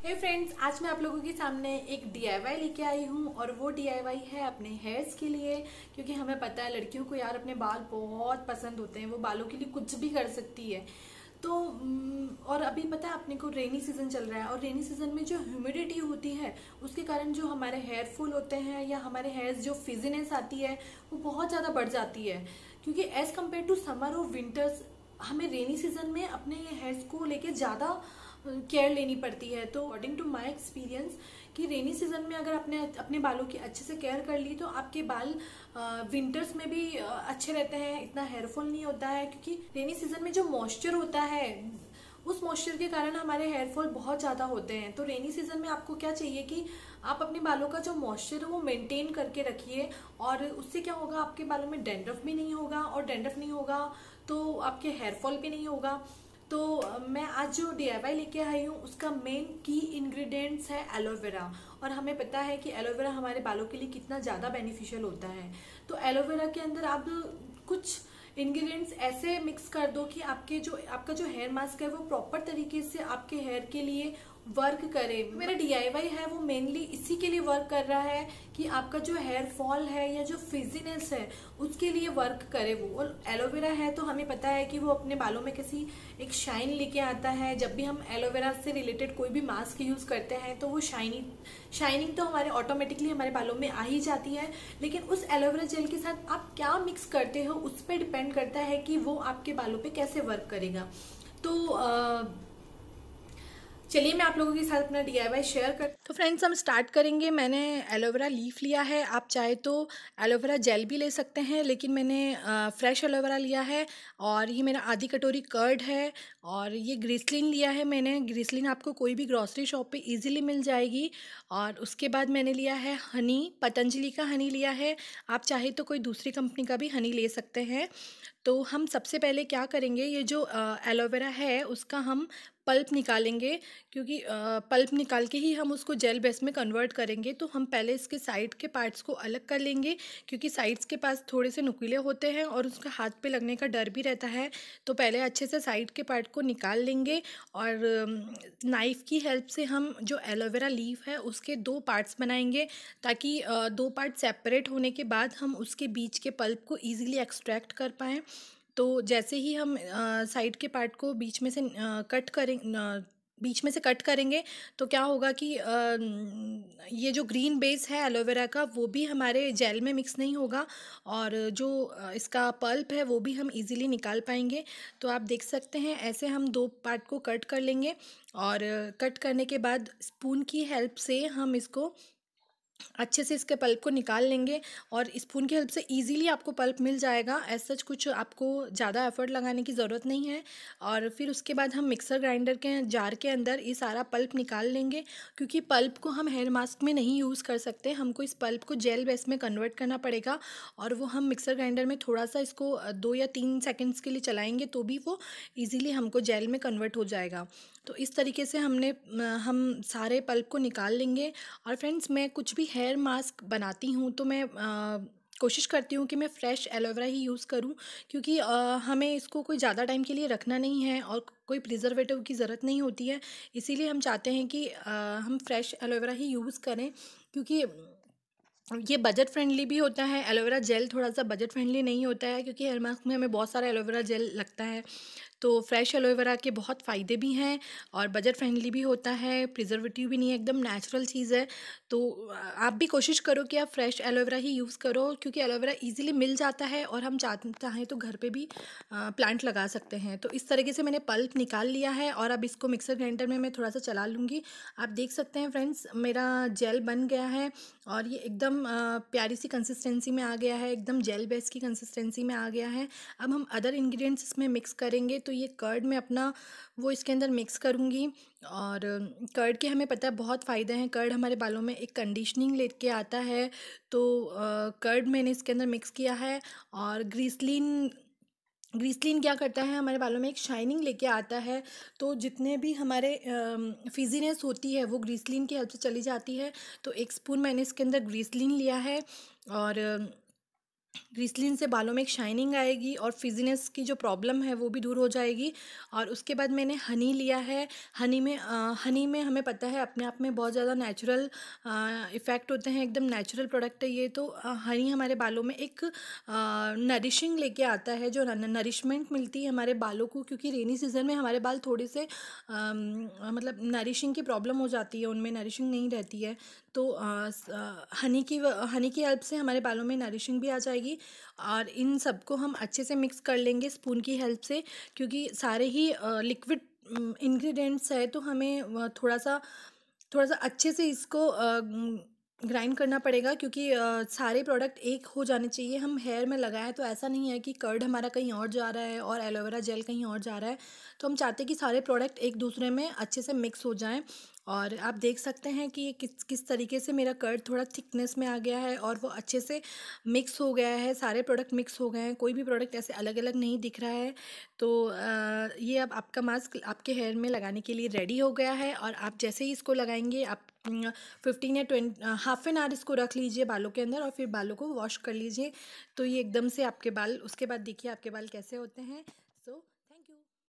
हे friends, आज मैं आप लोगों के सामने एक डीआईवाई लेके आई हूँ और वो डीआईवाई है अपने हेयर्स के लिए। क्योंकि हमें पता है लड़कियों को यार अपने बाल बहुत पसंद होते हैं, वो बालों के लिए कुछ भी कर सकती है। तो और अभी पता है अपने को रेनी सीजन चल रहा है और रेनी सीजन में जो ह्यूमिडिटी होती है उसके कारण जो हमारे हेयर फॉल होते हैं या हमारे हेयर्स जो फिजीनेस आती है वो बहुत ज़्यादा बढ़ जाती है। क्योंकि एज कम्पेयर टू समर और विंटर्स हमें रेनी सीजन में अपने हेयर्स को लेके ज़्यादा केयर लेनी पड़ती है। तो अकॉर्डिंग टू माई एक्सपीरियंस कि रेनी सीजन में अगर अपने अपने बालों की अच्छे से केयर कर ली तो आपके बाल विंटर्स में भी अच्छे रहते हैं, इतना हेयरफॉल नहीं होता है। क्योंकि रेनी सीजन में जो मॉइस्चर होता है उस मॉइस्चर के कारण हमारे हेयरफॉल बहुत ज़्यादा होते हैं। तो रेनी सीजन में आपको क्या चाहिए कि आप अपने बालों का जो मॉइस्चर है वो मेंटेन करके रखिए। और उससे क्या होगा, आपके बालों में डैंड्रफ भी नहीं होगा, और डैंड्रफ नहीं होगा तो आपके हेयरफॉल भी नहीं होगा। तो मैं आज जो डीआईवाई लेके आई हूँ उसका मेन की इंग्रेडिएंट्स है एलोवेरा। और हमें पता है कि एलोवेरा हमारे बालों के लिए कितना ज़्यादा बेनिफिशियल होता है। तो एलोवेरा के अंदर आप कुछ इंग्रेडिएंट्स ऐसे मिक्स कर दो कि आपका जो हेयर मास्क है वो प्रॉपर तरीके से आपके हेयर के लिए वर्क करे। मेरा डीआईवाई है वो मेनली इसी के लिए वर्क कर रहा है कि आपका जो हेयर फॉल है या जो फिजीनेस है उसके लिए वर्क करे वो। और एलोवेरा है तो हमें पता है कि वो अपने बालों में किसी एक शाइन लेके आता है। जब भी हम एलोवेरा से रिलेटेड कोई भी मास्क यूज करते हैं तो वो शाइनिंग तो हमारे ऑटोमेटिकली हमारे बालों में आ ही जाती है। लेकिन उस एलोवेरा जेल के साथ आप क्या मिक्स करते हो उस पर डिपेंड करता है कि वो आपके बालों पे कैसे वर्क करेगा। तो चलिए मैं आप लोगों के साथ अपना डीआईवाई शेयर कर। तो फ्रेंड्स हम स्टार्ट करेंगे। मैंने एलोवेरा लीफ लिया है, आप चाहे तो एलोवेरा जेल भी ले सकते हैं, लेकिन मैंने फ्रेश एलोवेरा लिया है। और ये मेरा आधी कटोरी कर्ड है। और ये ग्रीसलिन लिया है मैंने। ग्रीसलिन आपको कोई भी ग्रॉसरी शॉप पे इजीली मिल जाएगी। और उसके बाद मैंने लिया है हनी, पतंजलि का हनी लिया है। आप चाहे तो कोई दूसरी कंपनी का भी हनी ले सकते हैं। तो हम सबसे पहले क्या करेंगे, ये जो एलोवेरा है उसका हम पल्प निकालेंगे। क्योंकि पल्प निकाल के ही हम उसको जेल बेस में कन्वर्ट करेंगे। तो हम पहले इसके साइड के पार्ट्स को अलग कर लेंगे, क्योंकि साइड्स के पास थोड़े से नुकीले होते हैं और उसका हाथ पे लगने का डर भी रहता है। तो पहले अच्छे से साइड के पार्ट को निकाल लेंगे और नाइफ़ की हेल्प से हम जो एलोवेरा लीफ है उसके दो पार्ट्स बनाएंगे, ताकि दो पार्ट सेपरेट होने के बाद हम उसके बीच के पल्प को ईजिली एक्सट्रैक्ट कर पाएँ। तो जैसे ही हम साइड के पार्ट को बीच में से कट करेंगे तो क्या होगा कि ये जो ग्रीन बेस है एलोवेरा का वो भी हमारे जेल में मिक्स नहीं होगा, और जो इसका पल्प है वो भी हम इजीली निकाल पाएंगे। तो आप देख सकते हैं ऐसे हम दो पार्ट को कट कर लेंगे। और कट करने के बाद स्पून की हेल्प से हम इसको अच्छे से इसके पल्प को निकाल लेंगे। और स्पून की हेल्प से इजीली आपको पल्प मिल जाएगा। एज सच कुछ आपको ज़्यादा एफर्ट लगाने की ज़रूरत नहीं है। और फिर उसके बाद हम मिक्सर ग्राइंडर के जार के अंदर ये सारा पल्प निकाल लेंगे। क्योंकि पल्प को हम हेयर मास्क में नहीं यूज़ कर सकते, हमको इस पल्प को जेल बेस में कन्वर्ट करना पड़ेगा। और वो हम मिक्सर ग्राइंडर में थोड़ा सा इसको 2 या 3 सेकेंड्स के लिए चलाएंगे तो भी वो ईज़िली हमको जेल में कन्वर्ट हो जाएगा। तो इस तरीके से हम सारे पल्प को निकाल लेंगे। और फ्रेंड्स मैं कुछ भी हेयर मास्क बनाती हूँ तो मैं कोशिश करती हूँ कि मैं फ़्रेश एलोवेरा ही यूज़ करूँ। क्योंकि हमें इसको कोई ज़्यादा टाइम के लिए रखना नहीं है और कोई प्रिजर्वेटिव की ज़रूरत नहीं होती है। इसीलिए हम चाहते हैं कि हम फ़्रेश एलोवेरा ही यूज़ करें। क्योंकि ये बजट फ्रेंडली भी होता है। एलोवेरा जेल थोड़ा सा बजट फ्रेंडली नहीं होता है, क्योंकि हेयर मास्क में हमें बहुत सारा एलोवेरा जेल लगता है। तो फ्रेश एलोवेरा के बहुत फ़ायदे भी हैं और बजट फ्रेंडली भी होता है, प्रिजर्वेटिव भी नहीं है, एकदम नेचुरल चीज़ है। तो आप भी कोशिश करो कि आप फ्रेश एलोवेरा ही यूज़ करो, क्योंकि एलोवेरा इजीली मिल जाता है और हम चाहें तो घर पे भी प्लांट लगा सकते हैं। तो इस तरीके से मैंने पल्प निकाल लिया है और अब इसको मिक्सर ग्राइंडर में मैं थोड़ा सा चला लूँगी। आप देख सकते हैं फ्रेंड्स मेरा जेल बन गया है और ये एकदम प्यारी सी कंसिस्टेंसी में आ गया है, एकदम जेल बेस की कंसिस्टेंसी में आ गया है। अब हम अदर इंग्रेडिएंट्स इसमें मिक्स करेंगे। तो ये कर्ड मैं अपना वो इसके अंदर मिक्स करूँगी। और कर्ड के हमें पता है बहुत फ़ायदे हैं। कर्ड हमारे बालों में एक कंडीशनिंग लेके आता है। तो कर्ड मैंने इसके अंदर मिक्स किया है। और ग्रीसलिन ग्रीसलिन क्या करता है, हमारे बालों में एक शाइनिंग लेके आता है। तो जितने भी हमारे फिजीनेस होती है वो ग्रीसलिन की हेल्प से चली जाती है। तो 1 स्पून मैंने इसके अंदर ग्रीसलिन लिया है। और ग्लिसरीन से बालों में एक शाइनिंग आएगी और फिजीनेस की जो प्रॉब्लम है वो भी दूर हो जाएगी। और उसके बाद मैंने हनी लिया है। हनी में हमें पता है अपने आप में बहुत ज़्यादा नेचुरल इफ़ेक्ट होते हैं, एकदम नेचुरल प्रोडक्ट है ये। तो हनी हमारे बालों में एक नरिशिंग लेके आता है, जो नरिशमेंट मिलती है हमारे बालों को, क्योंकि रेनी सीजन में हमारे बाल थोड़े से मतलब नरिशिंग की प्रॉब्लम हो जाती है, उनमें नरिशिंग नहीं रहती है। तो हनी की हेल्प से हमारे बालों में नरिशिंग भी आ जाएगी। और इन सबको हम अच्छे से मिक्स कर लेंगे स्पून की हेल्प से, क्योंकि सारे ही लिक्विड इंग्रेडिएंट्स है, तो हमें थोड़ा सा अच्छे से इसको ग्राइंड करना पड़ेगा, क्योंकि सारे प्रोडक्ट एक हो जाने चाहिए। हम हेयर में लगाएं तो ऐसा नहीं है कि कर्ड हमारा कहीं और जा रहा है और एलोवेरा जेल कहीं और जा रहा है। तो हम चाहते हैं कि सारे प्रोडक्ट एक दूसरे में अच्छे से मिक्स हो जाएं। और आप देख सकते हैं कि ये किस किस तरीके से मेरा कर्ड थोड़ा थिकनेस में आ गया है और वो अच्छे से मिक्स हो गया है, सारे प्रोडक्ट मिक्स हो गए हैं, कोई भी प्रोडक्ट ऐसे अलग अलग नहीं दिख रहा है। तो ये अब आपका मास्क आपके हेयर में लगाने के लिए रेडी हो गया है। और आप जैसे ही इसको लगाएंगे, आप 15 या 20 हाफ एन आवर इसको रख लीजिए बालों के अंदर और फिर बालों को वॉश कर लीजिए। तो ये एकदम से आपके बाल, उसके बाद देखिए आपके बाल कैसे होते हैं। सो